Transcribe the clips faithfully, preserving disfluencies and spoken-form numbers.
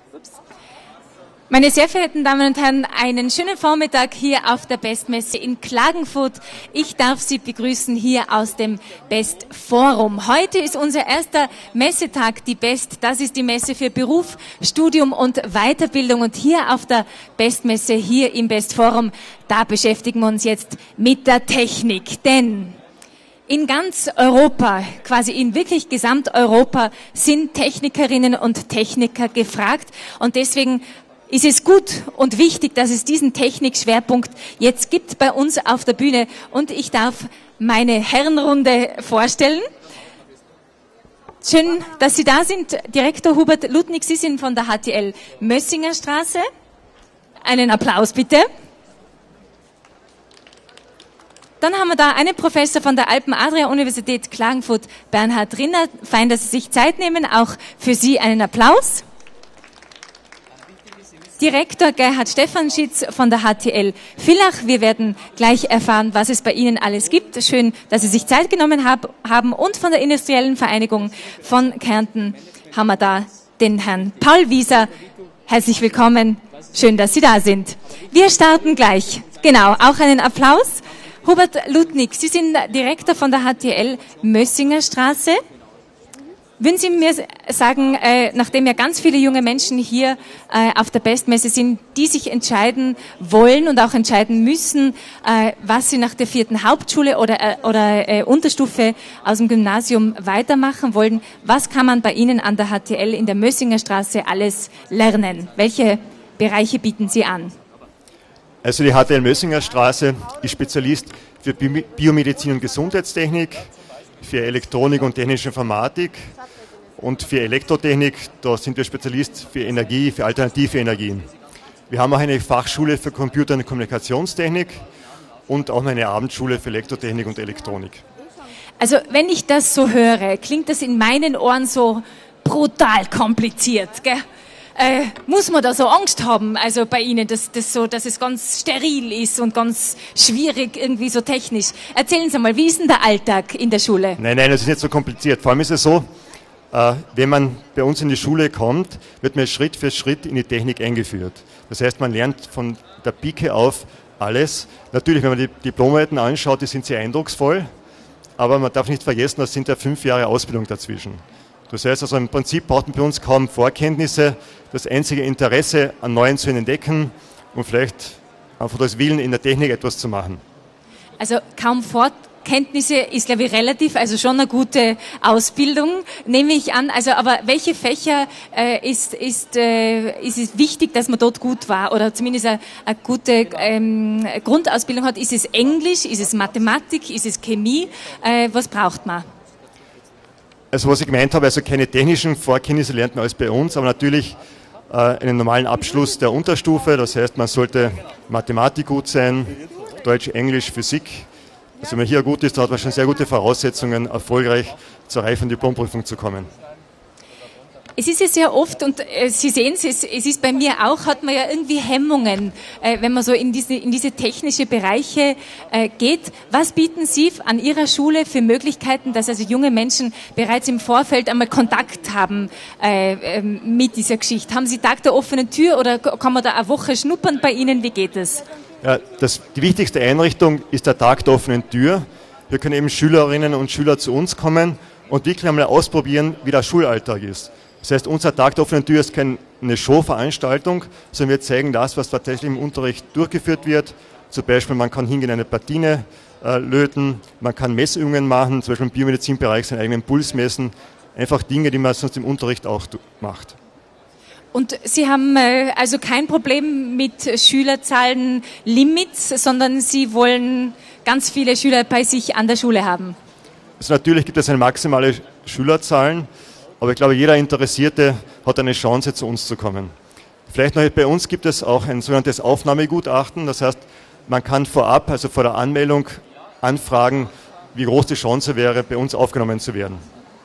Meine sehr verehrten Damen und Herren, einen schönen Vormittag hier auf der Bestmesse in Klagenfurt. Ich darf Sie begrüßen hier aus dem Best Forum. Heute ist unser erster Messetag, die Best. Das ist die Messe für Beruf, Studium und Weiterbildung. Und hier auf der Bestmesse, hier im Best Forum, da beschäftigen wir uns jetzt mit der Technik. Denn in ganz Europa, quasi in wirklich Gesamteuropa, sind Technikerinnen und Techniker gefragt. Und deswegen ist es gut und wichtig, dass es diesen Technikschwerpunkt jetzt gibt bei uns auf der Bühne. Und ich darf meine Herrenrunde vorstellen. Schön, dass Sie da sind. Direktor Hubert Ludnig, Sie sind von der H T L Mössingerstraße. Einen Applaus bitte. Dann haben wir da einen Professor von der Alpen-Adria-Universität Klagenfurt, Bernhard Rinner. Fein, dass Sie sich Zeit nehmen. Auch für Sie einen Applaus. Direktor Gerhard Stefanschitz von der H T L Villach. Wir werden gleich erfahren, was es bei Ihnen alles gibt. Schön, dass Sie sich Zeit genommen hab, haben. Und von der Industriellen Vereinigung von Kärnten haben wir da den Herrn Paul Wieser. Herzlich willkommen. Schön, dass Sie da sind. Wir starten gleich. Genau, auch einen Applaus. Hubert Ludnig, Sie sind Direktor von der H T L Mössingerstraße. Würden Sie mir sagen, äh, nachdem ja ganz viele junge Menschen hier äh, auf der Bestmesse sind, die sich entscheiden wollen und auch entscheiden müssen, äh, was sie nach der vierten Hauptschule oder, äh, oder äh, Unterstufe aus dem Gymnasium weitermachen wollen, was kann man bei Ihnen an der H T L in der Mössingerstraße alles lernen? Welche Bereiche bieten Sie an? Also die H T L Mössingerstraße ist Spezialist für Biomedizin und Gesundheitstechnik, für Elektronik und technische Informatik und für Elektrotechnik, da sind wir Spezialist für Energie, für alternative Energien. Wir haben auch eine Fachschule für Computer- und Kommunikationstechnik und auch eine Abendschule für Elektrotechnik und Elektronik. Also wenn ich das so höre, klingt das in meinen Ohren so brutal kompliziert, gell? Äh, muss man da so Angst haben, also bei Ihnen, dass, dass, so, dass es ganz steril ist und ganz schwierig, irgendwie so technisch? Erzählen Sie mal, wie ist denn der Alltag in der Schule? Nein, nein, das ist nicht so kompliziert. Vor allem ist es so, äh, wenn man bei uns in die Schule kommt, wird man Schritt für Schritt in die Technik eingeführt. Das heißt, man lernt von der Pike auf alles. Natürlich, wenn man die Diplomarbeiten anschaut, die sind sehr eindrucksvoll, aber man darf nicht vergessen, das sind ja fünf Jahre Ausbildung dazwischen. Das heißt also, im Prinzip braucht man bei uns kaum Vorkenntnisse, das einzige Interesse an Neuen zu entdecken und vielleicht einfach das Willen in der Technik etwas zu machen. Also kaum Vorkenntnisse ist, glaube ich, relativ, also schon eine gute Ausbildung, nehme ich an. Also, aber welche Fächer äh, ist, ist, äh, ist es wichtig, dass man dort gut war oder zumindest eine, eine gute ähm, Grundausbildung hat? Ist es Englisch, ist es Mathematik, ist es Chemie? Äh, was braucht man? Also was ich gemeint habe, also keine technischen Vorkenntnisse lernt man als bei uns, aber natürlich äh, einen normalen Abschluss der Unterstufe, das heißt, man sollte Mathematik gut sein, Deutsch, Englisch, Physik. Also wenn man hier gut ist, dann hat man schon sehr gute Voraussetzungen, erfolgreich zur reifen Diplomprüfung zu kommen. Es ist ja sehr oft, und äh, Sie sehen es, es ist bei mir auch, hat man ja irgendwie Hemmungen, äh, wenn man so in diese, in diese technische Bereiche äh, geht. Was bieten Sie an Ihrer Schule für Möglichkeiten, dass also junge Menschen bereits im Vorfeld einmal Kontakt haben äh, äh, mit dieser Geschichte? Haben Sie Tag der offenen Tür oder kann man da eine Woche schnuppern bei Ihnen? Wie geht es? Ja, das, die wichtigste Einrichtung ist der Tag der offenen Tür. Hier können eben Schülerinnen und Schüler zu uns kommen und wirklich einmal ausprobieren, wie der Schulalltag ist. Das heißt, unser Tag der offenen Tür ist keine Showveranstaltung, sondern wir zeigen das, was tatsächlich im Unterricht durchgeführt wird. Zum Beispiel, man kann hingehen, eine Platine äh, löten, man kann Messübungen machen, zum Beispiel im Biomedizinbereich seinen eigenen Puls messen. Einfach Dinge, die man sonst im Unterricht auch macht. Und Sie haben äh, also kein Problem mit Schülerzahlen, Limits, sondern Sie wollen ganz viele Schüler bei sich an der Schule haben? Also natürlich gibt es eine maximale Schülerzahlen. Aber ich glaube, jeder Interessierte hat eine Chance, zu uns zu kommen. Vielleicht noch, bei uns gibt es auch ein sogenanntes Aufnahmegutachten. Das heißt, man kann vorab, also vor der Anmeldung, anfragen, wie groß die Chance wäre, bei uns aufgenommen zu werden.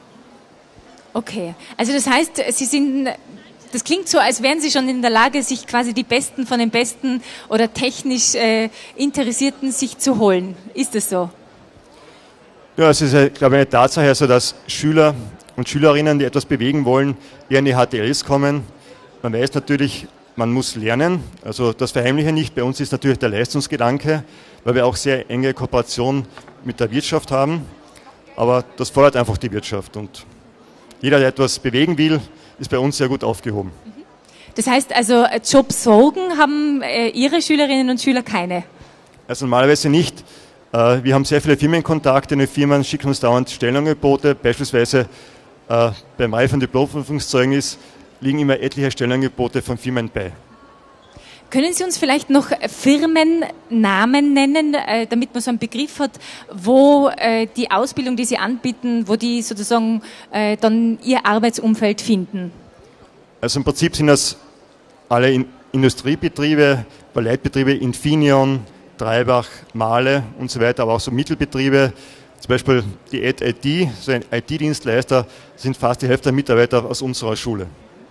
Okay, also das heißt, Sie sind, das klingt so, als wären Sie schon in der Lage, sich quasi die Besten von den Besten oder technisch äh, Interessierten sich zu holen. Ist das so? Ja, es ist, glaube ich, eine Tatsache, also dass Schüler und Schülerinnen, die etwas bewegen wollen, eher in die H T Ls kommen. man weiß natürlich, man muss lernen, also das verheimliche nicht. Bei uns ist natürlich der Leistungsgedanke, weil wir auch sehr enge Kooperation mit der Wirtschaft haben, aber das fordert einfach die Wirtschaft und jeder, der etwas bewegen will, ist bei uns sehr gut aufgehoben. Das heißt also, Jobsorgen haben äh, Ihre Schülerinnen und Schüler keine? Also normalerweise nicht. Äh, wir haben sehr viele Firmenkontakte, die Firmen schicken uns dauernd Stellenangebote, beispielsweise äh, beim Reifen- und Diplomprüfungszeugnis liegen immer etliche Stellenangebote von Firmen bei. Können Sie uns vielleicht noch Firmennamen nennen, äh, damit man so einen Begriff hat, wo äh, die Ausbildung, die Sie anbieten, wo die sozusagen äh, dann ihr Arbeitsumfeld finden? Also im Prinzip sind das alle in Industriebetriebe, Leitbetriebe, Infineon, Treibach, Mahle und so weiter, aber auch so Mittelbetriebe, zum Beispiel die Ed I T, so ein I T-Dienstleister, sind fast die Hälfte der Mitarbeiter aus unserer Schule.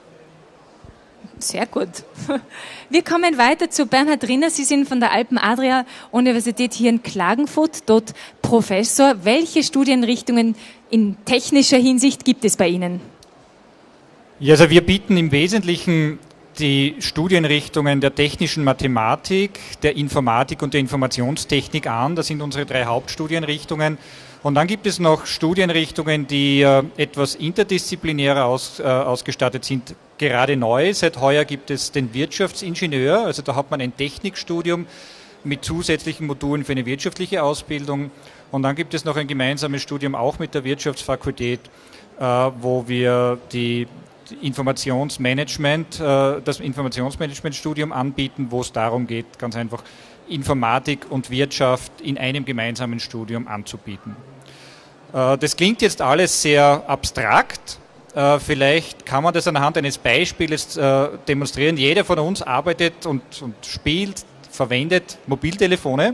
Sehr gut. Wir kommen weiter zu Bernhard Rinner. Sie sind von der Alpen-Adria-Universität hier in Klagenfurt, dort Professor. Welche Studienrichtungen in technischer Hinsicht gibt es bei Ihnen? Ja, also wir bieten im Wesentlichen die Studienrichtungen der technischen Mathematik, der Informatik und der Informationstechnik an. Das sind unsere drei Hauptstudienrichtungen. Und dann gibt es noch Studienrichtungen, die äh, etwas interdisziplinärer aus, äh, ausgestattet sind. Gerade neu, seit heuer gibt es den Wirtschaftsingenieur, also da hat man ein Technikstudium mit zusätzlichen Modulen für eine wirtschaftliche Ausbildung. Und dann gibt es noch ein gemeinsames Studium auch mit der Wirtschaftsfakultät, äh, wo wir die Informationsmanagement, äh, das Informationsmanagementstudium anbieten, wo es darum geht, ganz einfach Informatik und Wirtschaft in einem gemeinsamen Studium anzubieten. Äh, das klingt jetzt alles sehr abstrakt. Äh, vielleicht kann man das anhand eines Beispiels äh, demonstrieren. Jeder von uns arbeitet und, und spielt, verwendet Mobiltelefone.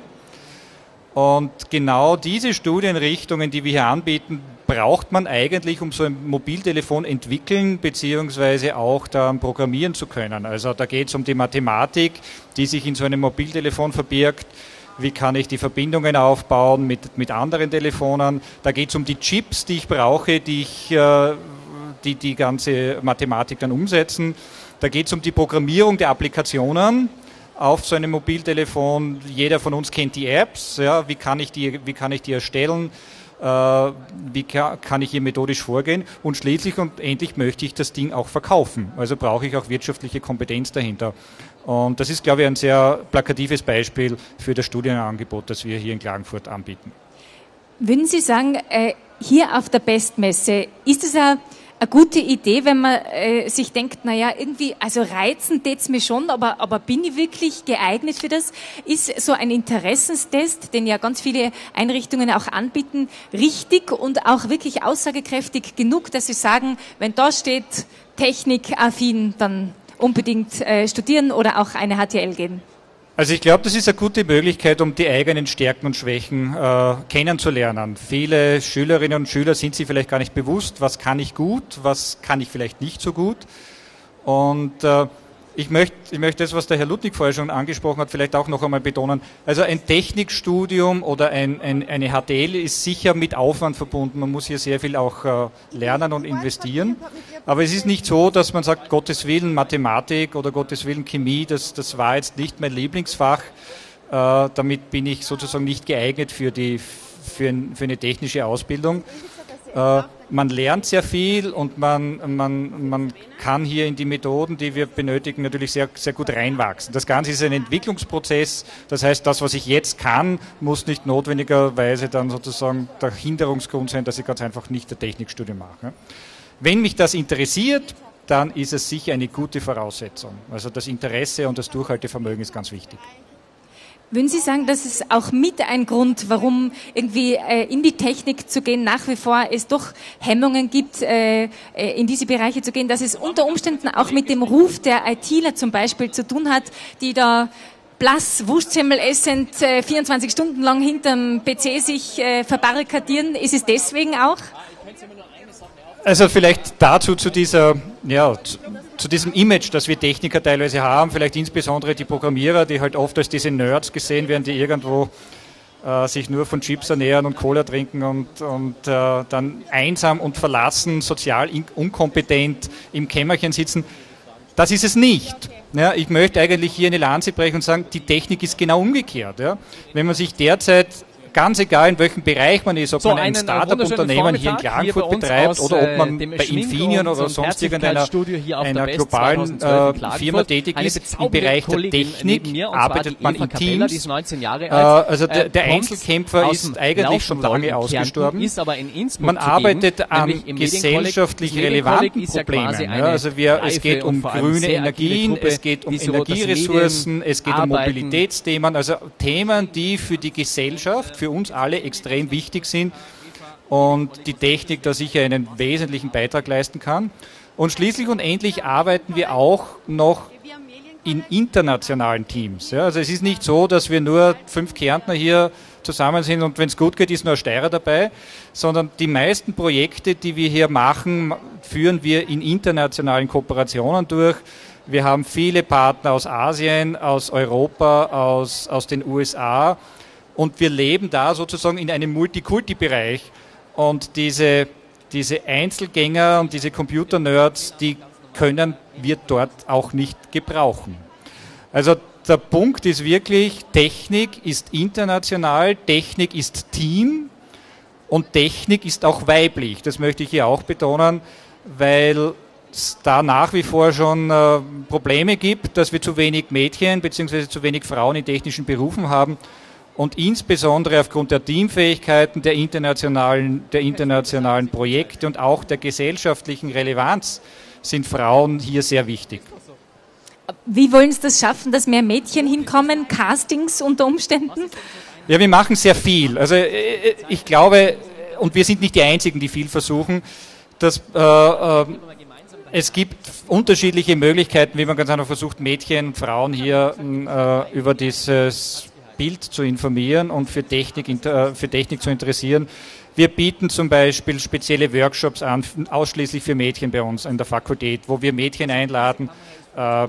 Und genau diese Studienrichtungen, die wir hier anbieten, braucht man eigentlich, um so ein Mobiltelefon entwickeln bzw. auch dann programmieren zu können. Also da geht es um die Mathematik, die sich in so einem Mobiltelefon verbirgt. Wie kann ich die Verbindungen aufbauen mit, mit anderen Telefonen? Da geht es um die Chips, die ich brauche, die ich, äh, die, die ganze Mathematik dann umsetzen. Da geht es um die Programmierung der Applikationen auf so einem Mobiltelefon. Jeder von uns kennt die Apps. Ja, wie kann ich die, wie kann ich die erstellen? Äh, wie kann, kann ich hier methodisch vorgehen? Und schließlich und endlich möchte ich das Ding auch verkaufen. Also brauche ich auch wirtschaftliche Kompetenz dahinter. Und das ist, glaube ich, ein sehr plakatives Beispiel für das Studienangebot, das wir hier in Klagenfurt anbieten. Würden Sie sagen, äh, hier auf der Bestmesse, ist es eine eine gute Idee, wenn man äh, sich denkt, naja, irgendwie, also reizen tät's mir schon, aber, aber bin ich wirklich geeignet für das? Ist so ein Interessenstest, den ja ganz viele Einrichtungen auch anbieten, richtig und auch wirklich aussagekräftig genug, dass Sie sagen, wenn da steht technikaffin, dann unbedingt äh, studieren oder auch eine H T L gehen? Also ich glaube, das ist eine gute Möglichkeit, um die eigenen Stärken und Schwächen äh, kennenzulernen. Viele Schülerinnen und Schüler sind sich vielleicht gar nicht bewusst, was kann ich gut, was kann ich vielleicht nicht so gut. Und äh, ich möchte ich möchte das, was der Herr Ludwig vorher schon angesprochen hat, vielleicht auch noch einmal betonen. Also ein Technikstudium oder ein, ein, eine H T L ist sicher mit Aufwand verbunden. Man muss hier sehr viel auch äh, lernen und investieren. Aber es ist nicht so, dass man sagt, Gottes Willen Mathematik oder Gottes Willen Chemie, das, das war jetzt nicht mein Lieblingsfach. Äh, damit bin ich sozusagen nicht geeignet für, die, für, ein, für eine technische Ausbildung. Äh, man lernt sehr viel und man, man, man kann hier in die Methoden, die wir benötigen, natürlich sehr, sehr gut reinwachsen. Das Ganze ist ein Entwicklungsprozess. Das heißt, das, was ich jetzt kann, muss nicht notwendigerweise dann sozusagen der Hinderungsgrund sein, dass ich ganz einfach nicht ein Technikstudium mache. Wenn mich das interessiert, dann ist es sicher eine gute Voraussetzung. Also das Interesse und das Durchhaltevermögen ist ganz wichtig. Würden Sie sagen, das ist auch mit ein Grund, warum irgendwie äh, in die Technik zu gehen, nach wie vor es doch Hemmungen gibt, äh, in diese Bereiche zu gehen, dass es unter Umständen auch mit dem Ruf der ITler zum Beispiel zu tun hat, die da blass, Wurstsemmel essend, äh, vierundzwanzig Stunden lang hinterm P C sich äh, verbarrikadieren? Ist es deswegen auch? Also vielleicht dazu zu dieser, ja, zu, zu diesem Image, das wir Techniker teilweise haben, vielleicht insbesondere die Programmierer, die halt oft als diese Nerds gesehen werden, die irgendwo äh, sich nur von Chips ernähren und Cola trinken und, und äh, dann einsam und verlassen, sozial in, unkompetent im Kämmerchen sitzen. Das ist es nicht. Ja, ich möchte eigentlich hier eine Lanze brechen und sagen, die Technik ist genau umgekehrt. Ja. Wenn man sich derzeit, ganz egal in welchem Bereich man ist, ob so, man ein Startup-Unternehmen hier in Klagenfurt hier betreibt aus, oder ob man bei Infineon oder sonst irgendeiner einer globalen äh, Firma tätig ist, im Bereich der Technik mir, arbeitet man in Teams. Äh, also der, der Einzelkämpfer ist eigentlich schon lange ausgestorben. Ist aber in man arbeitet geben, an gesellschaftlich relevanten Problemen. Ja, also wir, es geht um grüne Energien, Gruppe, es geht um Energieressourcen, es geht um Mobilitätsthemen, also Themen, die für die Gesellschaft, für uns alle extrem wichtig sind und die Technik da sicher einen wesentlichen Beitrag leisten kann. Und schließlich und endlich arbeiten wir auch noch in internationalen Teams. Ja, also es ist nicht so, dass wir nur fünf Kärntner hier zusammen sind und wenn es gut geht, ist nur ein Steirer dabei, sondern die meisten Projekte, die wir hier machen, führen wir in internationalen Kooperationen durch. Wir haben viele Partner aus Asien, aus Europa, aus, aus den U S A. Und wir leben da sozusagen in einem Multikulti-Bereich. Und diese, diese Einzelgänger und diese Computer-Nerds, die können wir dort auch nicht gebrauchen. Also der Punkt ist wirklich, Technik ist international, Technik ist Team und Technik ist auch weiblich. Das möchte ich hier auch betonen, weil es da nach wie vor schon äh, Probleme gibt, dass wir zu wenig Mädchen bzw. zu wenig Frauen in technischen Berufen haben. Und insbesondere aufgrund der Teamfähigkeiten, der internationalen, der internationalen Projekte und auch der gesellschaftlichen Relevanz sind Frauen hier sehr wichtig. Wie wollen Sie das schaffen, dass mehr Mädchen hinkommen? Castings unter Umständen? Ja, wir machen sehr viel. Also ich glaube, und wir sind nicht die Einzigen, die viel versuchen, dass äh, äh, es gibt unterschiedliche Möglichkeiten, wie man ganz einfach versucht, Mädchen und Frauen hier äh, über dieses Bild zu informieren und für Technik, für Technik zu interessieren. Wir bieten zum Beispiel spezielle Workshops an, ausschließlich für Mädchen bei uns in der Fakultät, wo wir Mädchen einladen, äh,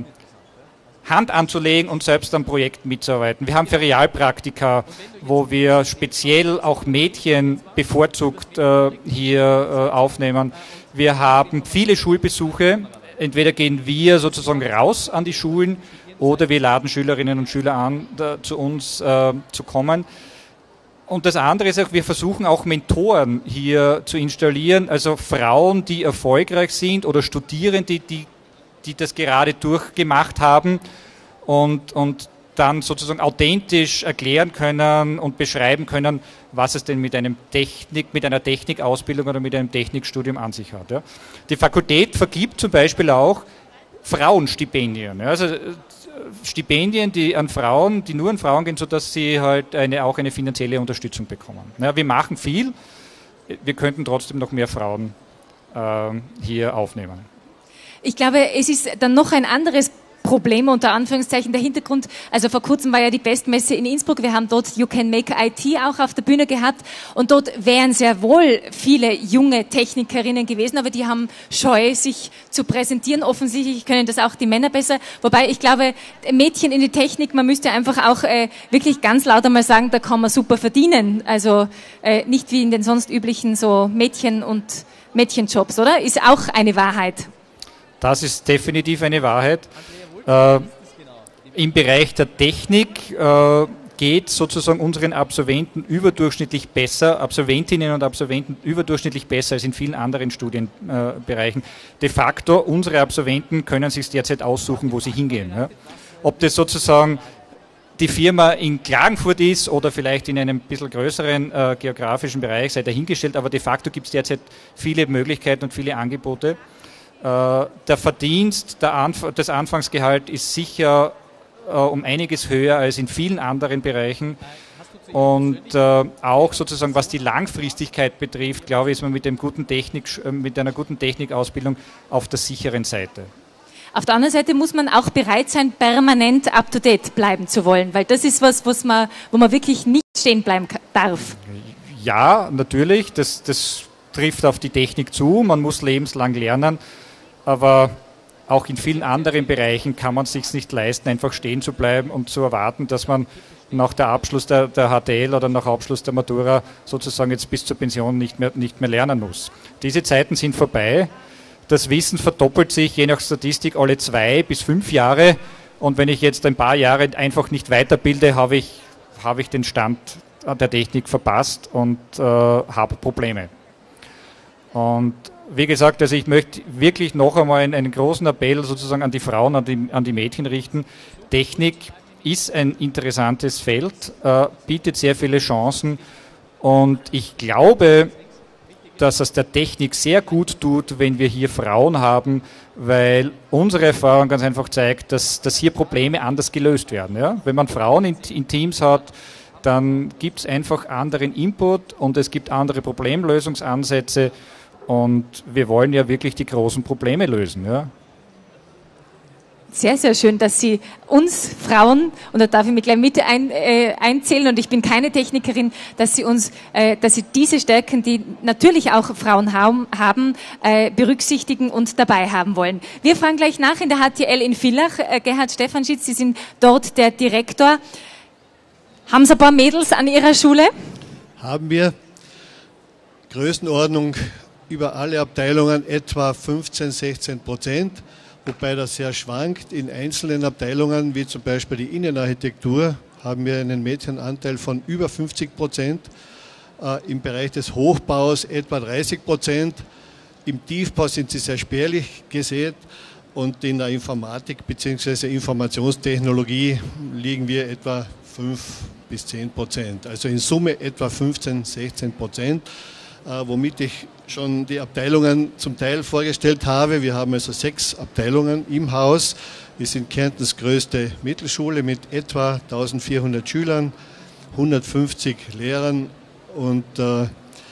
Hand anzulegen und selbst am Projekt mitzuarbeiten. Wir haben Ferialpraktika, wo wir speziell auch Mädchen bevorzugt äh, hier äh, aufnehmen. Wir haben viele Schulbesuche. Entweder gehen wir sozusagen raus an die Schulen, oder wir laden Schülerinnen und Schüler an, da, zu uns äh, zu kommen. Und das andere ist auch, wir versuchen auch Mentoren hier zu installieren, also Frauen, die erfolgreich sind oder Studierende, die, die das gerade durchgemacht haben und, und dann sozusagen authentisch erklären können und beschreiben können, was es denn mit einem Technik, mit einer Technikausbildung oder mit einem Technikstudium an sich hat. Ja. Die Fakultät vergibt zum Beispiel auch Frauenstipendien. Ja, also Stipendien, die an Frauen, die nur an Frauen gehen, sodass sie halt eine, auch eine finanzielle Unterstützung bekommen. Ja, wir machen viel, wir könnten trotzdem noch mehr Frauen äh, hier aufnehmen. Ich glaube, es ist dann noch ein anderes Problem, unter Anführungszeichen, der Hintergrund. Also vor kurzem war ja die Bestmesse in Innsbruck. Wir haben dort You Can Make I T auch auf der Bühne gehabt. Und dort wären sehr wohl viele junge Technikerinnen gewesen, aber die haben Scheu, sich zu präsentieren. Offensichtlich können das auch die Männer besser. Wobei ich glaube, Mädchen in die Technik, man müsste einfach auch äh, wirklich ganz laut einmal sagen, da kann man super verdienen. Also äh, nicht wie in den sonst üblichen so Mädchen- und Mädchenjobs, oder? Ist auch eine Wahrheit. Das ist definitiv eine Wahrheit. Äh, Im Bereich der Technik äh, geht sozusagen unseren Absolventen überdurchschnittlich besser, Absolventinnen und Absolventen überdurchschnittlich besser als in vielen anderen Studienbereichen. Äh, De facto, unsere Absolventen können sich derzeit aussuchen, wo sie hingehen. Ja. Ob das sozusagen die Firma in Klagenfurt ist oder vielleicht in einem bisschen größeren äh, geografischen Bereich, sei dahingestellt, aber de facto gibt es derzeit viele Möglichkeiten und viele Angebote. Der Verdienst der Anf- des Anfangsgehalts ist sicher äh, um einiges höher als in vielen anderen Bereichen. Und äh, auch sozusagen, was die Langfristigkeit betrifft, glaube ich, ist man mit, dem guten Technik, äh, mit einer guten Technikausbildung auf der sicheren Seite. Auf der anderen Seite muss man auch bereit sein, permanent up-to-date bleiben zu wollen, weil das ist was, was man, wo man wirklich nicht stehen bleiben darf. Ja, natürlich, das, das trifft auf die Technik zu, man muss lebenslang lernen. Aber auch in vielen anderen Bereichen kann man es sich nicht leisten, einfach stehen zu bleiben und zu erwarten, dass man nach der Abschluss der, der H T L oder nach Abschluss der Matura sozusagen jetzt bis zur Pension nicht mehr, nicht mehr lernen muss. Diese Zeiten sind vorbei. das Wissen verdoppelt sich je nach Statistik alle zwei bis fünf Jahre. Und wenn ich jetzt ein paar Jahre einfach nicht weiterbilde, habe ich, habe ich den Stand der Technik verpasst und äh, habe Probleme. Und wie gesagt, also ich möchte wirklich noch einmal einen, einen großen Appell sozusagen an die Frauen, an die, an die Mädchen richten. Technik ist ein interessantes Feld, äh, bietet sehr viele Chancen und ich glaube, dass es der Technik sehr gut tut, wenn wir hier Frauen haben, weil unsere Erfahrung ganz einfach zeigt, dass, dass hier Probleme anders gelöst werden. Ja? Wenn man Frauen in, in Teams hat, dann gibt es einfach anderen Input und es gibt andere Problemlösungsansätze und wir wollen ja wirklich die großen Probleme lösen. Ja? Sehr, sehr schön, dass Sie uns Frauen, und da darf ich mich gleich mit ein, äh, einzählen, und ich bin keine Technikerin, dass Sie uns, äh, dass Sie diese Stärken, die natürlich auch Frauen haben, haben äh, berücksichtigen und dabei haben wollen. Wir fragen gleich nach in der H T L in Villach. Äh, Gerhard Stefanschitz, Sie sind dort der Direktor. Haben Sie ein paar Mädels an Ihrer Schule? Haben wir. Größenordnung über alle Abteilungen etwa fünfzehn, sechzehn Prozent. Wobei das sehr schwankt. In einzelnen Abteilungen, wie zum Beispiel die Innenarchitektur, haben wir einen Mädchenanteil von über fünfzig Prozent. Äh, Im Bereich des Hochbaus etwa dreißig Prozent. Im Tiefbau sind sie sehr spärlich gesät. Und in der Informatik bzw. Informationstechnologie liegen wir etwa fünf bis zehn Prozent. Also in Summe etwa fünfzehn, sechzehn Prozent. Äh, womit ich schon die Abteilungen zum Teil vorgestellt habe. Wir haben also sechs Abteilungen im Haus. Wir sind Kärntens größte Mittelschule mit etwa eintausendvierhundert Schülern, hundertfünfzig Lehrern und äh,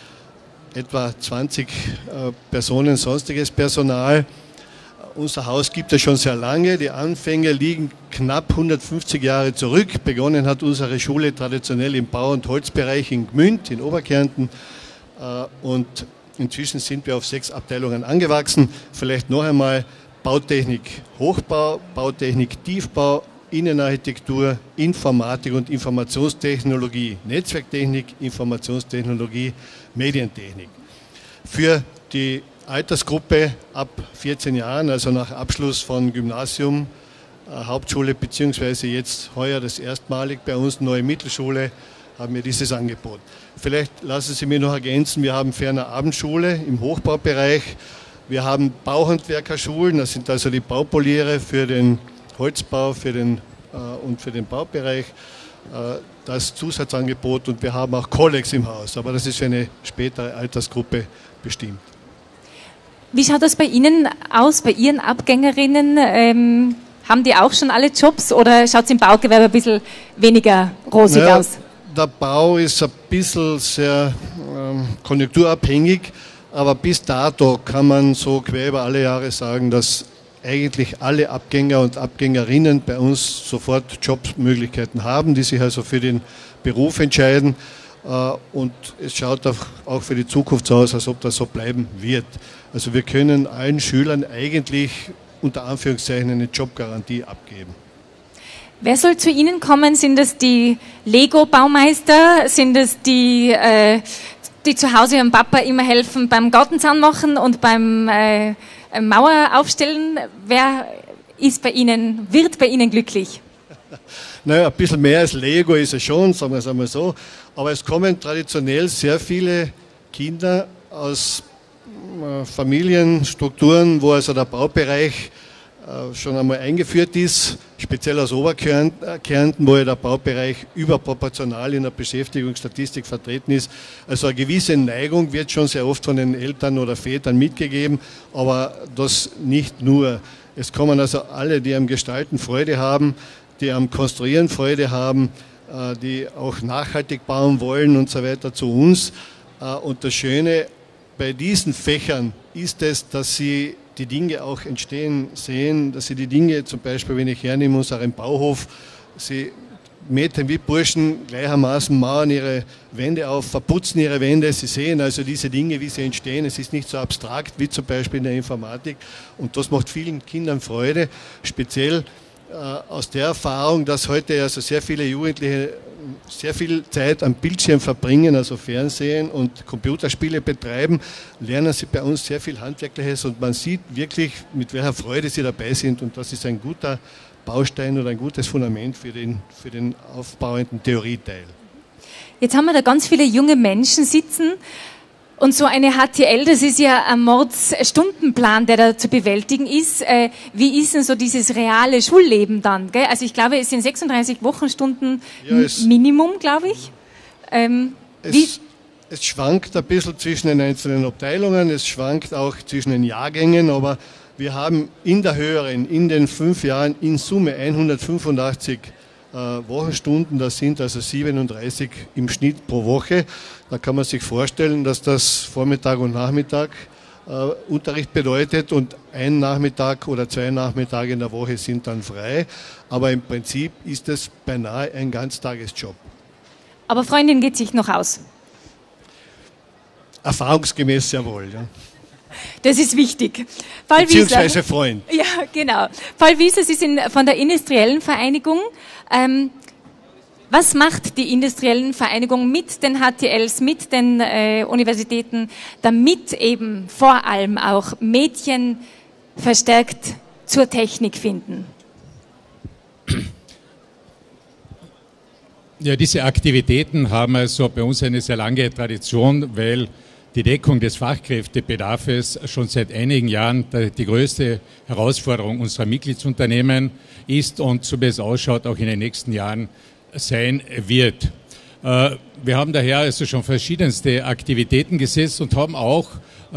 etwa zwanzig äh, Personen sonstiges Personal. Unser Haus gibt es schon sehr lange. Die Anfänge liegen knapp hundertfünfzig Jahre zurück. Begonnen hat unsere Schule traditionell im Bau- und Holzbereich in Gmünd, in Oberkärnten. Äh, und inzwischen sind wir auf sechs Abteilungen angewachsen. Vielleicht noch einmal Bautechnik Hochbau, Bautechnik Tiefbau, Innenarchitektur, Informatik und Informationstechnologie, Netzwerktechnik, Informationstechnologie, Medientechnik. Für die Altersgruppe ab vierzehn Jahren, also nach Abschluss von Gymnasium, Hauptschule beziehungsweise jetzt heuer das erstmalig bei uns neue Mittelschule, haben wir dieses Angebot. Vielleicht lassen Sie mich noch ergänzen, wir haben ferner Abendschule im Hochbaubereich, wir haben Bauhandwerkerschulen, das sind also die Baupoliere für den Holzbau für den, äh, und für den Baubereich, äh, das Zusatzangebot, und wir haben auch Kollegs im Haus, aber das ist für eine spätere Altersgruppe bestimmt. Wie schaut das bei Ihnen aus, bei Ihren Abgängerinnen? Ähm, haben die auch schon alle Jobs oder schaut es im Baugewerbe ein bisschen weniger rosig naja, aus? Der Bau ist ein bisschen sehr ähm, konjunkturabhängig, aber bis dato kann man so quer über alle Jahre sagen, dass eigentlich alle Abgänger und Abgängerinnen bei uns sofort Jobmöglichkeiten haben, die sich also für den Beruf entscheiden. Äh, und es schaut auch für die Zukunft so aus, als ob das so bleiben wird. Also wir können allen Schülern eigentlich unter Anführungszeichen eine Jobgarantie abgeben. Wer soll zu Ihnen kommen? Sind es die Lego-Baumeister? Sind es die, äh, die zu Hause ihrem Papa immer helfen beim Gartenzaun machen und beim äh, Mauer aufstellen? Wer ist bei Ihnen, wird bei Ihnen glücklich? Naja, ein bisschen mehr als Lego ist es schon, sagen wir es einmal so. Aber es kommen traditionell sehr viele Kinder aus äh, Familienstrukturen, wo also der Baubereich schon einmal eingeführt ist, speziell aus Oberkärnten, wo ja der Baubereich überproportional in der Beschäftigungsstatistik vertreten ist. Also eine gewisse Neigung wird schon sehr oft von den Eltern oder Vätern mitgegeben, aber das nicht nur. Es kommen also alle, die am Gestalten Freude haben, die am Konstruieren Freude haben, die auch nachhaltig bauen wollen und so weiter zu uns. Und das Schöne bei diesen Fächern ist es, dass sie die Dinge auch entstehen sehen, dass sie die Dinge, zum Beispiel, wenn ich hernehme, unseren Bauhof, sie Mädchen wie Burschen gleichermaßen mauern ihre Wände auf, verputzen ihre Wände, sie sehen also diese Dinge, wie sie entstehen. Es ist nicht so abstrakt wie zum Beispiel in der Informatik, und das macht vielen Kindern Freude, speziell äh, aus der Erfahrung, dass heute also sehr viele Jugendliche sehr viel Zeit am Bildschirm verbringen, also Fernsehen und Computerspiele betreiben, lernen sie bei uns sehr viel Handwerkliches und man sieht wirklich, mit welcher Freude sie dabei sind und das ist ein guter Baustein oder ein gutes Fundament für den, für den aufbauenden Theorieteil. Jetzt haben wir da ganz viele junge Menschen sitzen. Und so eine H T L, das ist ja ein Mordsstundenplan, der da zu bewältigen ist. Äh, wie ist denn so dieses reale Schulleben dann? Gell? Also ich glaube, es sind sechsunddreißig Wochenstunden ja, Minimum, glaube ich. Ähm, es, es schwankt ein bisschen zwischen den einzelnen Abteilungen, es schwankt auch zwischen den Jahrgängen, aber wir haben in der höheren, in den fünf Jahren in Summe hundertfünfundachtzig Wochenstunden, das sind also siebenunddreißig im Schnitt pro Woche. Da kann man sich vorstellen, dass das Vormittag und Nachmittag äh, Unterricht bedeutet und ein Nachmittag oder zwei Nachmittage in der Woche sind dann frei. Aber im Prinzip ist es beinahe ein Ganztagesjob. Aber Freundin geht sich noch aus? Erfahrungsgemäß sehr wohl, ja. Das ist wichtig. Paul Beziehungsweise Wieser, Freund. Ja, genau. Paul Wieser, Sie sind von der Industriellen Vereinigung. Ähm, was macht die Industriellen Vereinigung mit den H T Ls, mit den äh, Universitäten, damit eben vor allem auch Mädchen verstärkt zur Technik finden? Ja, diese Aktivitäten haben also bei uns eine sehr lange Tradition, weil die Deckung des Fachkräftebedarfs schon seit einigen Jahren die größte Herausforderung unserer Mitgliedsunternehmen ist und so wie es ausschaut auch in den nächsten Jahren sein wird. Wir haben daher also schon verschiedenste Aktivitäten gesetzt und haben auch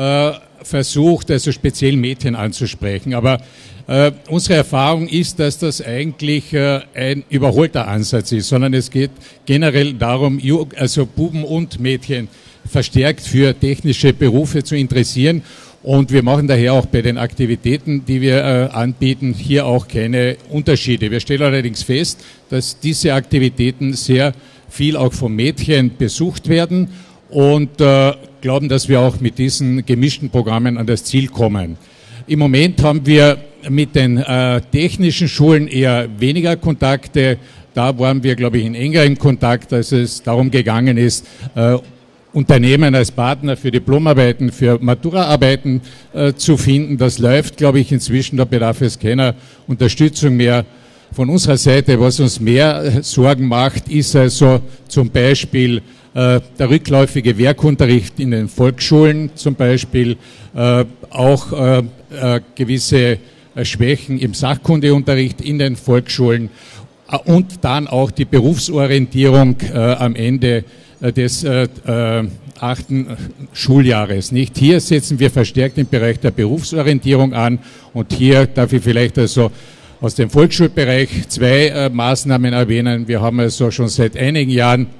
versucht, also speziell Mädchen anzusprechen. Aber äh, unsere Erfahrung ist, dass das eigentlich äh, ein überholter Ansatz ist, sondern es geht generell darum, also Buben und Mädchen verstärkt für technische Berufe zu interessieren. Und wir machen daher auch bei den Aktivitäten, die wir äh, anbieten, hier auch keine Unterschiede. Wir stellen allerdings fest, dass diese Aktivitäten sehr viel auch von Mädchen besucht werden und äh, glauben, dass wir auch mit diesen gemischten Programmen an das Ziel kommen. Im Moment haben wir mit den äh, technischen Schulen eher weniger Kontakte. Da waren wir, glaube ich, in engerem Kontakt, als es darum gegangen ist, äh, Unternehmen als Partner für Diplomarbeiten, für Maturaarbeiten äh, zu finden. Das läuft, glaube ich, inzwischen. Da bedarf es keiner Unterstützung mehr von unserer Seite. Was uns mehr Sorgen macht, ist also zum Beispiel äh, der rückläufige Werkunterricht in den Volksschulen, zum Beispiel äh, auch äh, äh, gewisse äh, Schwächen im Sachkundeunterricht in den Volksschulen äh, und dann auch die Berufsorientierung äh, am Ende des äh, äh, achten Schuljahres. Nicht? Hier setzen wir verstärkt im Bereich der Berufsorientierung an und hier darf ich vielleicht also aus dem Volksschulbereich zwei äh, Maßnahmen erwähnen. Wir haben also schon seit einigen Jahren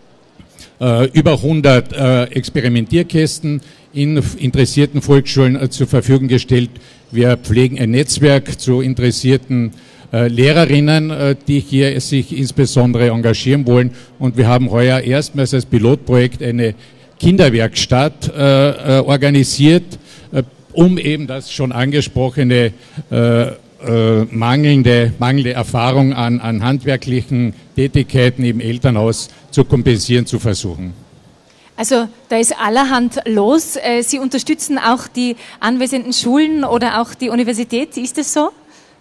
äh, über hundert äh, Experimentierkästen in interessierten Volksschulen äh, zur Verfügung gestellt. Wir pflegen ein Netzwerk zu interessierten Äh, Lehrerinnen, äh, die hier sich insbesondere engagieren wollen. Und wir haben heuer erstmals als Pilotprojekt eine Kinderwerkstatt äh, äh, organisiert, äh, um eben das schon angesprochene äh, äh, mangelnde, mangelnde Erfahrung an, an handwerklichen Tätigkeiten im Elternhaus zu kompensieren, zu versuchen. Also da ist allerhand los. Sie unterstützen auch die anwesenden Schulen oder auch die Universität, ist das so?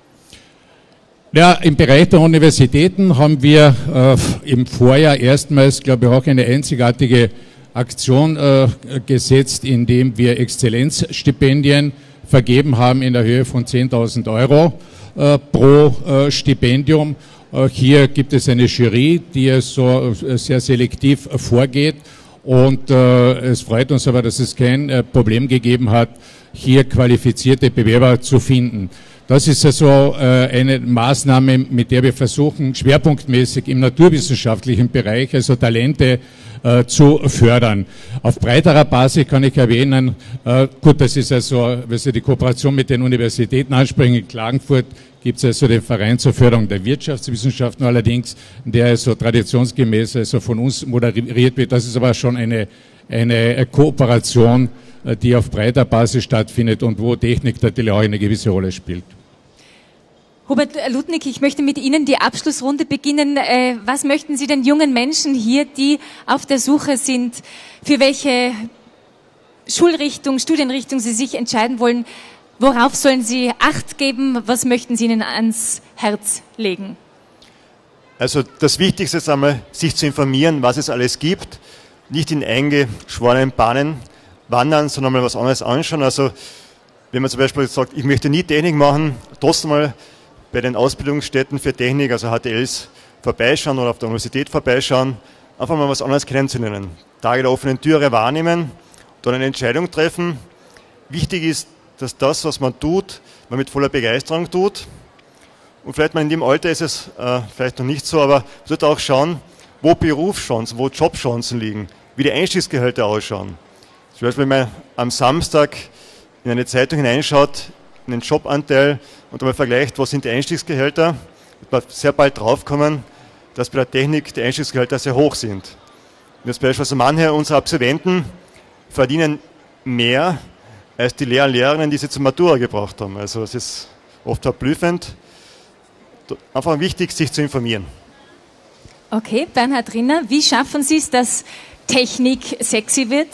Ja, im Bereich der Universitäten haben wir äh, im Vorjahr erstmals, glaube ich, auch eine einzigartige Aktion äh, gesetzt, indem wir Exzellenzstipendien vergeben haben in der Höhe von zehntausend Euro äh, pro äh, Stipendium. Äh, hier gibt es eine Jury, die so äh, sehr selektiv äh, vorgeht und äh, es freut uns aber, dass es kein äh, Problem gegeben hat, hier qualifizierte Bewerber zu finden. Das ist also äh, eine Maßnahme, mit der wir versuchen, schwerpunktmäßig im naturwissenschaftlichen Bereich, also Talente äh, zu fördern. Auf breiterer Basis kann ich erwähnen, äh, gut, das ist also, wenn Sie die Kooperation mit den Universitäten ansprechen, in Klagenfurt gibt es also den Verein zur Förderung der Wirtschaftswissenschaften allerdings, der also traditionsgemäß also von uns moderiert wird. Das ist aber schon eine, eine Kooperation, die auf breiter Basis stattfindet und wo Technik natürlich auch eine gewisse Rolle spielt. Hubert Ludnig, ich möchte mit Ihnen die Abschlussrunde beginnen. Äh, was möchten Sie den jungen Menschen hier, die auf der Suche sind, für welche Schulrichtung, Studienrichtung sie sich entscheiden wollen, worauf sollen Sie Acht geben? Was möchten Sie ihnen ans Herz legen? Also das Wichtigste ist einmal, sich zu informieren, was es alles gibt, nicht in eingeschworenen Bahnen wandern, sondern mal was anderes anschauen. Also wenn man zum Beispiel sagt, ich möchte nie Technik machen, trotzdem mal bei den Ausbildungsstätten für Technik, also H T Ls, vorbeischauen oder auf der Universität vorbeischauen, einfach mal was anderes kennenzulernen. Tage der offenen Türe wahrnehmen, dann eine Entscheidung treffen. Wichtig ist, dass das, was man tut, man mit voller Begeisterung tut. Und vielleicht mal in dem Alter ist es äh, vielleicht noch nicht so, aber man sollte auch schauen, wo Berufschancen, wo Jobchancen liegen, wie die Einstiegsgehälter ausschauen. Zum Beispiel, wenn man am Samstag in eine Zeitung hineinschaut, in den Jobanteil und einmal vergleicht, was sind die Einstiegsgehälter, wird man sehr bald draufkommen, dass bei der Technik die Einstiegsgehälter sehr hoch sind. Und jetzt beispielsweise manche unserer Absolventen verdienen mehr als die Lehrer und Lehrerinnen, die sie zur Matura gebracht haben. Also es ist oft verblüffend. Einfach wichtig, sich zu informieren. Okay, Bernhard Rinner, wie schaffen Sie es, dass Technik sexy wird?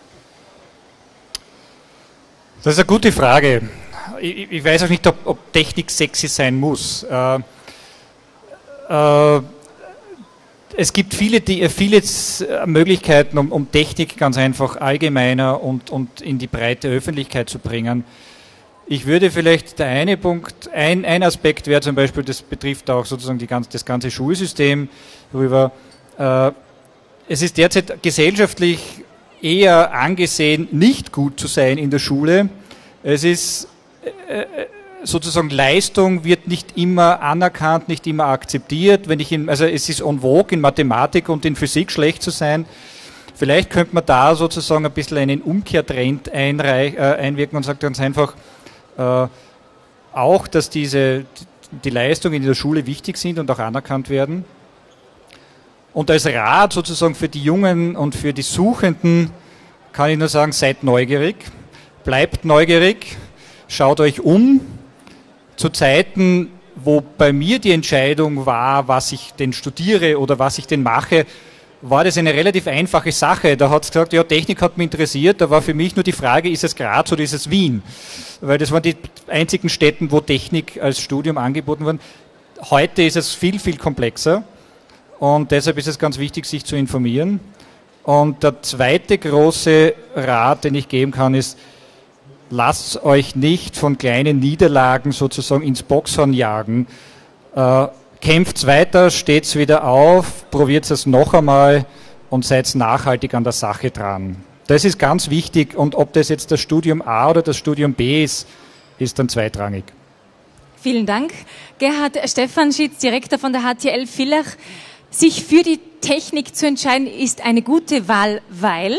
Das ist eine gute Frage. Ich, ich weiß auch nicht, ob, ob Technik sexy sein muss. Äh, äh, es gibt viele, die, viele Möglichkeiten, um, um Technik ganz einfach allgemeiner und, und in die breite Öffentlichkeit zu bringen. Ich würde vielleicht der eine Punkt, ein, ein Aspekt wäre zum Beispiel, das betrifft auch sozusagen die ganz, das ganze Schulsystem rüber. Äh, es ist derzeit gesellschaftlich eher angesehen, nicht gut zu sein in der Schule. Es ist äh, sozusagen Leistung wird nicht immer anerkannt, nicht immer akzeptiert. Wenn ich in, also es ist en vogue in Mathematik und in Physik schlecht zu sein. Vielleicht könnte man da sozusagen ein bisschen einen Umkehrtrend einreich, äh, einwirken und sagt ganz einfach, Äh, auch, dass diese, die Leistungen in der Schule wichtig sind und auch anerkannt werden. Und als Rat sozusagen für die Jungen und für die Suchenden kann ich nur sagen, seid neugierig, bleibt neugierig, schaut euch um. Zu Zeiten, wo bei mir die Entscheidung war, was ich denn studiere oder was ich denn mache, war das eine relativ einfache Sache. Da hat es gesagt, ja, Technik hat mich interessiert, da war für mich nur die Frage, ist es Graz oder ist es Wien? Weil das waren die einzigen Städten, wo Technik als Studium angeboten wurde. Heute ist es viel, viel komplexer und deshalb ist es ganz wichtig, sich zu informieren. Und der zweite große Rat, den ich geben kann, ist, lasst euch nicht von kleinen Niederlagen sozusagen ins Boxhorn jagen. Äh, Kämpft weiter, steht's wieder auf, probiert es noch einmal und seid nachhaltig an der Sache dran. Das ist ganz wichtig und ob das jetzt das Studium A oder das Studium B ist, ist dann zweitrangig. Vielen Dank. Gerhard Stefanschitz, Direktor von der H T L Villach. Sich für die Technik zu entscheiden, ist eine gute Wahl, weil?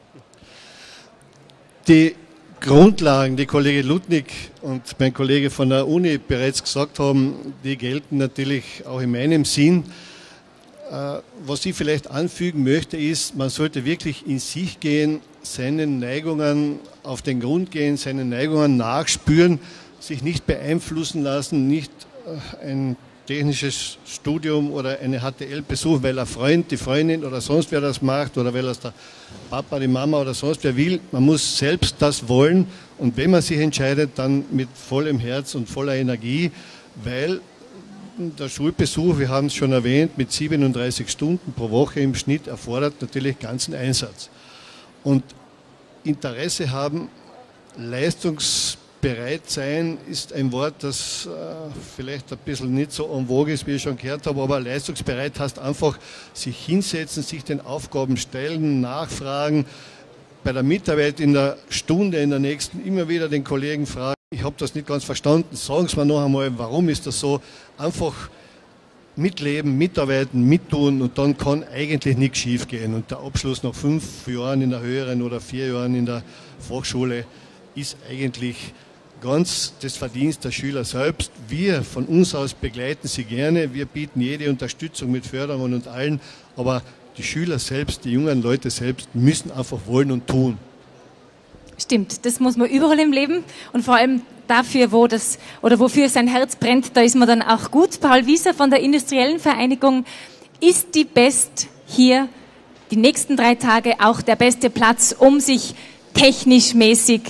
Die Grundlagen, die Kollege Ludnig und mein Kollege von der Uni bereits gesagt haben, die gelten natürlich auch in meinem Sinn. Was ich vielleicht anfügen möchte, ist, man sollte wirklich in sich gehen, seinen Neigungen auf den Grund gehen, seinen Neigungen nachspüren, sich nicht beeinflussen lassen, nicht ein technisches Studium oder eine H T L besuchen, weil ein Freund, die Freundin oder sonst wer das macht oder weil es der Papa, die Mama oder sonst wer will. Man muss selbst das wollen und wenn man sich entscheidet, dann mit vollem Herz und voller Energie, weil der Schulbesuch, wir haben es schon erwähnt, mit siebenunddreißig Stunden pro Woche im Schnitt erfordert natürlich ganzen Einsatz. Und Interesse haben, leistungsbereit sein, ist ein Wort, das äh, vielleicht ein bisschen nicht so en vogue ist, wie ich schon gehört habe, aber leistungsbereit heißt einfach sich hinsetzen, sich den Aufgaben stellen, nachfragen, bei der Mitarbeit in der Stunde, in der nächsten immer wieder den Kollegen fragen, ich habe das nicht ganz verstanden, sagen Sie mir noch einmal, warum ist das so? Einfach mitleben, mitarbeiten, mittun und dann kann eigentlich nichts schief gehen. Und der Abschluss nach fünf Jahren in der höheren oder vier Jahren in der Fachschule ist eigentlich ganz das Verdienst der Schüler selbst. Wir von uns aus begleiten sie gerne, wir bieten jede Unterstützung mit Förderungen und allen, aber die Schüler selbst, die jungen Leute selbst müssen einfach wollen und tun. Stimmt, das muss man überall im Leben und vor allem dafür, wo das oder wofür sein Herz brennt, da ist man dann auch gut. Paul Wieser von der Industriellen Vereinigung, ist die Best hier die nächsten drei Tage auch der beste Platz, um sich technisch mäßig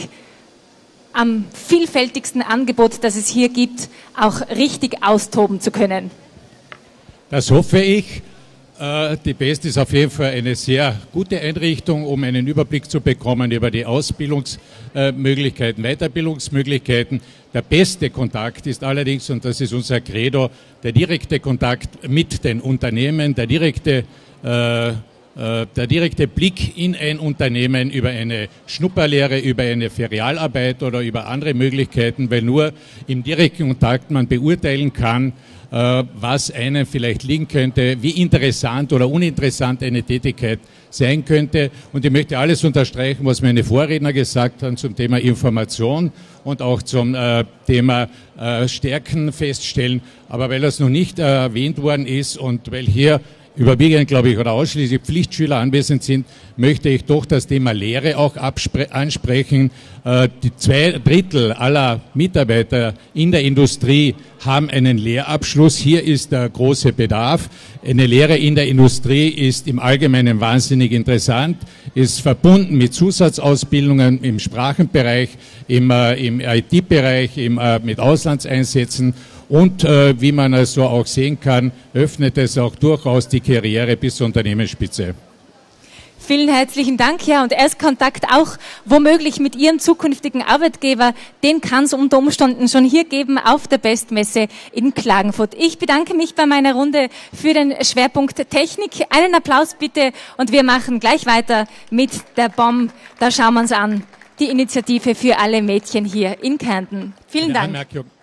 am vielfältigsten Angebot, das es hier gibt, auch richtig austoben zu können? Das hoffe ich. Die Best ist auf jeden Fall eine sehr gute Einrichtung, um einen Überblick zu bekommen über die Ausbildungsmöglichkeiten, Weiterbildungsmöglichkeiten. Der beste Kontakt ist allerdings, und das ist unser Credo, der direkte Kontakt mit den Unternehmen, der direkte, äh, der direkte Blick in ein Unternehmen über eine Schnupperlehre, über eine Ferialarbeit oder über andere Möglichkeiten, weil nur im direkten Kontakt man beurteilen kann, was einem vielleicht liegen könnte, wie interessant oder uninteressant eine Tätigkeit sein könnte. Und ich möchte alles unterstreichen, was meine Vorredner gesagt haben zum Thema Information und auch zum äh, Thema äh, Stärken feststellen. Aber weil das noch nicht äh, erwähnt worden ist und weil hier überwiegend, glaube ich, oder ausschließlich Pflichtschüler anwesend sind, möchte ich doch das Thema Lehre auch ansprechen. Die zwei Drittel aller Mitarbeiter in der Industrie haben einen Lehrabschluss. Hier ist der große Bedarf. Eine Lehre in der Industrie ist im Allgemeinen wahnsinnig interessant, ist verbunden mit Zusatzausbildungen im Sprachenbereich, im, im I T-Bereich, im, mit Auslandseinsätzen. Und äh, wie man also auch sehen kann, öffnet es auch durchaus die Karriere bis zur Unternehmensspitze. Vielen herzlichen Dank, ja, und Erstkontakt auch womöglich mit Ihrem zukünftigen Arbeitgeber, den kann es unter Umständen schon hier geben auf der Bestmesse in Klagenfurt. Ich bedanke mich bei meiner Runde für den Schwerpunkt Technik. Einen Applaus bitte und wir machen gleich weiter mit der B O M. Da schauen wir uns an, die Initiative für alle Mädchen hier in Kärnten. Vielen Dank.